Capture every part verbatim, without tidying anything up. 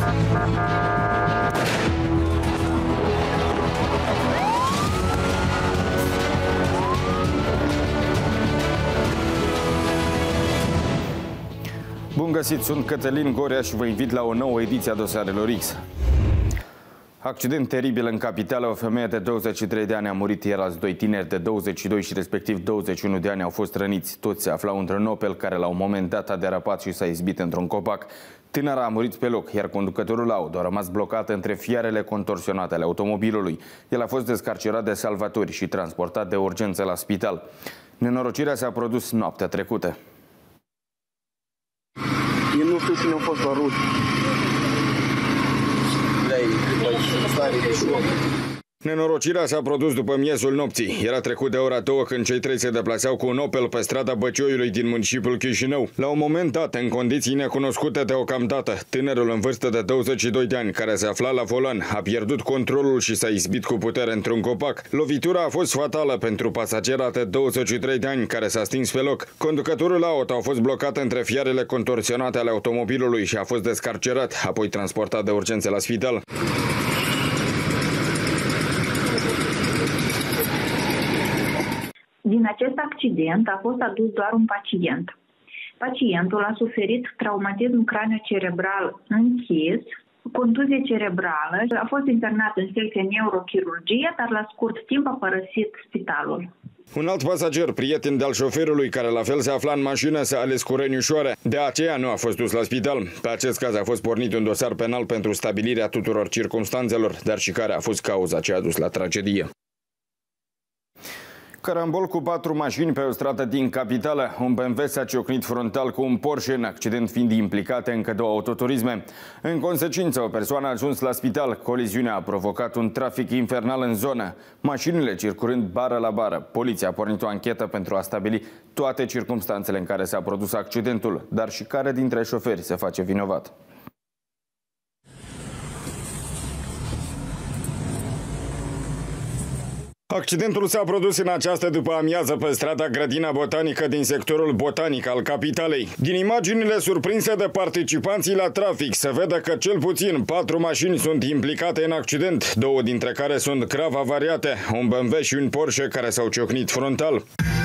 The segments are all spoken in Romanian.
Bun găsit, sunt Cătălin Gorea și vă invit la o nouă ediție a Dosarelor X. Accident teribil în capitală. O femeie de douăzeci și trei de ani a murit, iar alți doi tineri de douăzeci și doi și respectiv douăzeci și unu de ani au fost răniți. Toți se aflau într-un Opel care la un moment dat a derapat și s-a izbit într-un copac. Tânăra a murit pe loc, iar conducătorul auto a rămas blocat între fiarele contorsionate ale automobilului. El a fost descarcerat de salvatori și transportat de urgență la spital. Nenorocirea s-a produs noaptea trecută. Eu nu știu cine a fost la rută. Nenorocirea s-a produs după miezul nopții. Era trecut de ora două când cei trei se deplasau cu un Opel pe strada Băcioiului din municipiul Chișinău. La un moment dat, în condiții necunoscute deocamdată, tânărul în vârstă de douăzeci și doi de ani, care se afla la volan, a pierdut controlul și s-a izbit cu putere într-un copac. Lovitura a fost fatală pentru pasagera de douăzeci și trei de ani, care s-a stins pe loc. Conducătorul auto a fost blocat între fiarele contorsionate ale automobilului și a fost descarcerat, apoi transportat de urgență la spital. Din acest accident a fost adus doar un pacient. Pacientul a suferit traumatism craniocerebral închis, contuzie cerebrală, a fost internat în secție neurochirurgie, dar la scurt timp a părăsit spitalul. Un alt pasager, prieten de-al șoferului, care la fel se afla în mașină, s-a ales cu răni ușoare. De aceea nu a fost dus la spital. Pe acest caz a fost pornit un dosar penal pentru stabilirea tuturor circumstanțelor, dar și care a fost cauza ce a dus la tragedie. Carambol cu patru mașini pe o stradă din capitală. Un B M W s-a ciocnit frontal cu un Porsche, în accident fiind implicate încă două autoturisme. În consecință, o persoană a ajuns la spital. Coliziunea a provocat un trafic infernal în zonă, mașinile circulând bară la bară. Poliția a pornit o anchetă pentru a stabili toate circumstanțele în care s-a produs accidentul, dar și care dintre șoferi se face vinovat. Accidentul s-a produs în această după-amiază pe strada Grădina Botanică din sectorul botanic al capitalei. Din imaginile surprinse de participanții la trafic se vede că cel puțin patru mașini sunt implicate în accident, două dintre care sunt grav avariate, un B M W și un Porsche care s-au ciocnit frontal.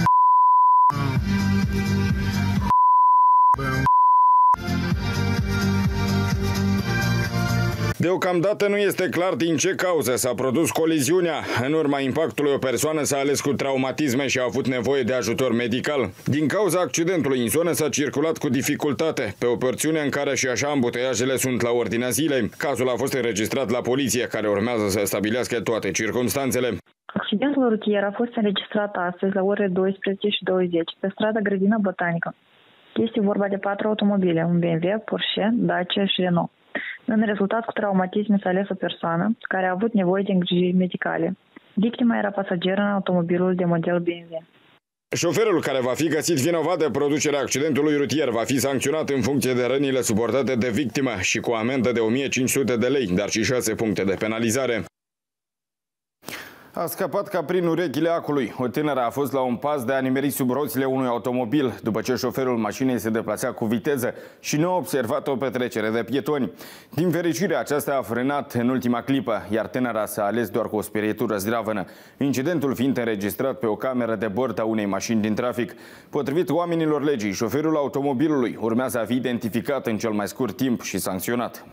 Deocamdată nu este clar din ce cauză s-a produs coliziunea. În urma impactului, o persoană s-a ales cu traumatisme și a avut nevoie de ajutor medical. Din cauza accidentului, în zonă s-a circulat cu dificultate, pe o porțiune în care și așa ambuteiajele sunt la ordinea zilei. Cazul a fost înregistrat la poliție, care urmează să stabilească toate circumstanțele. Accidentul rutier a fost înregistrat astăzi la orele douăsprezece și douăzeci pe strada Grădina Botanică. Este vorba de patru automobile, un B M W, Porsche, Dacia și Renault. În rezultat, cu traumatism s-a ales o persoană care a avut nevoie de îngrijiri medicale. Victima era pasageră în automobilul de model B M W. Șoferul care va fi găsit vinovat de producerea accidentului rutier va fi sancționat în funcție de rănile suportate de victimă și cu amendă de o mie cinci sute de lei, dar și șase puncte de penalizare. A scăpat ca prin urechile acului. O tânără a fost la un pas de a nimeri sub roțile unui automobil, după ce șoferul mașinii se deplasa cu viteză și nu a observat o petrecere de pietoni. Din fericire, aceasta a frânat în ultima clipă, iar tânăra s-a ales doar cu o sperietură zdravănă, incidentul fiind înregistrat pe o cameră de bord a unei mașini din trafic. Potrivit oamenilor legii, șoferul automobilului urmează a fi identificat în cel mai scurt timp și sancționat.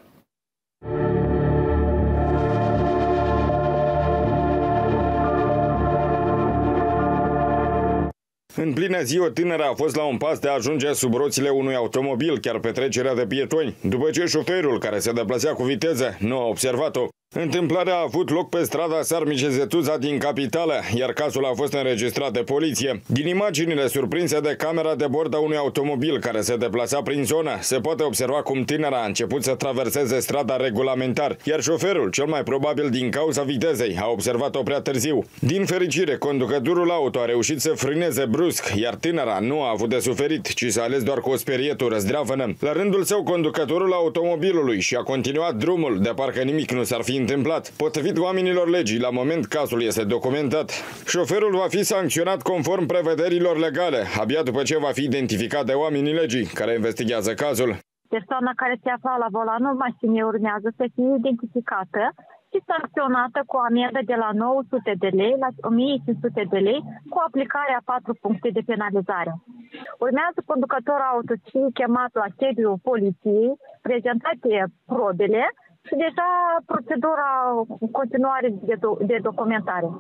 În plină zi, o tânără a fost la un pas de a ajunge sub roțile unui automobil, chiar pe trecerea de pietoni, după ce șoferul, care se deplasea cu viteză, nu a observat-o. Întâmplarea a avut loc pe strada Sarmice-Zetuza din capitală, iar cazul a fost înregistrat de poliție. Din imaginile surprinse de camera de bord a unui automobil care se deplasa prin zonă, se poate observa cum tânăra a început să traverseze strada regulamentar, iar șoferul, cel mai probabil din cauza vitezei, a observat-o prea târziu. Din fericire, conducătorul auto a reușit să frâneze brusc, iar tânăra nu a avut de suferit, ci s-a ales doar cu o sperietură zdravănă. La rândul său, conducătorul automobilului și-a continuat drumul, de parcă nimic nu s-ar fi întâmplat. Potrivit oamenilor legii, la moment cazul este documentat. Șoferul va fi sancționat conform prevederilor legale, abia după ce va fi identificat de oamenii legii care investigează cazul. Persoana care se afla la volanul mașinii urmează să fie identificată și sancționată cu o amendă de la nouă sute de lei la o mie cinci sute de lei cu aplicarea patru puncte de penalizare. Urmează conducătorul auto și chemat la sediul poliției, prezentate probele și deja procedura în continuare de, do- de documentare.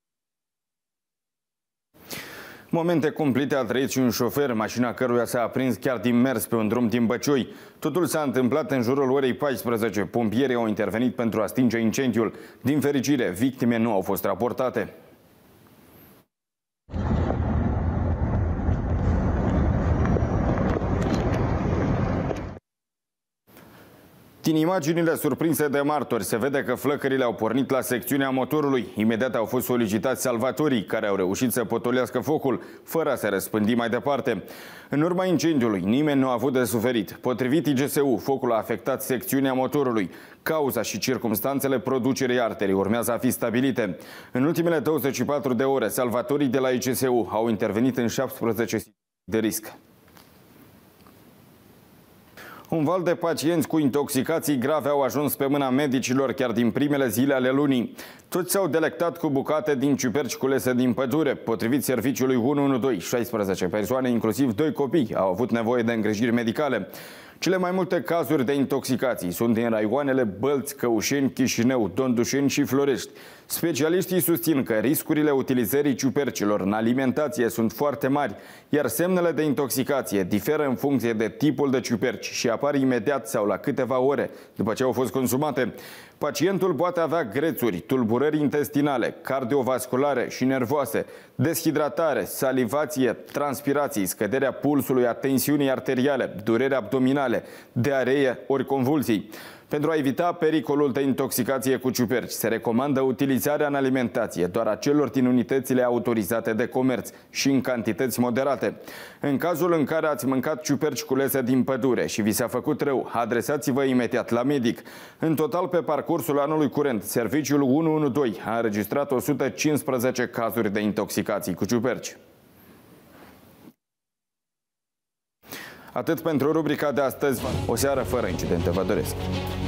Momente cumplite a trăit și un șofer, mașina căruia s-a aprins chiar din mers pe un drum din Băcioi. Totul s-a întâmplat în jurul orei paisprezece. Pompierii au intervenit pentru a stinge incendiul. Din fericire, victime nu au fost raportate. Din imaginile surprinse de martori se vede că flăcările au pornit la secțiunea motorului. Imediat au fost solicitați salvatorii, care au reușit să potolească focul, fără a se răspândi mai departe. În urma incendiului, nimeni nu a avut de suferit. Potrivit I G S U, focul a afectat secțiunea motorului. Cauza și circumstanțele producerii arterii urmează a fi stabilite. În ultimele douăzeci și patru de ore, salvatorii de la I G S U au intervenit în șaptesprezece situații de risc. Un val de pacienți cu intoxicații grave au ajuns pe mâna medicilor chiar din primele zile ale lunii. Toți s-au delectat cu bucate din ciuperci culese din pădure. Potrivit serviciului unu unu doi, șaisprezece persoane, inclusiv doi copii, au avut nevoie de îngrijiri medicale. Cele mai multe cazuri de intoxicații sunt din raioanele Bălți, Căușeni, Chișinău, Dondușeni și Florești. Specialiștii susțin că riscurile utilizării ciupercilor în alimentație sunt foarte mari, iar semnele de intoxicație diferă în funcție de tipul de ciuperci și apar imediat sau la câteva ore după ce au fost consumate. Pacientul poate avea grețuri, tulburări intestinale, cardiovasculare și nervoase, deshidratare, salivație, transpirații, scăderea pulsului, a tensiunii arteriale, dureri abdominale, diaree ori convulsii. Pentru a evita pericolul de intoxicație cu ciuperci, se recomandă utilizarea în alimentație doar a celor din unitățile autorizate de comerț și în cantități moderate. În cazul în care ați mâncat ciuperci culese din pădure și vi s-a făcut rău, adresați-vă imediat la medic. În total, pe parcursul anului curent, serviciul unu unu doi a înregistrat o sută cincisprezece cazuri de intoxicații cu ciuperci. Atât pentru rubrica de astăzi. O seară fără incidente vă doresc.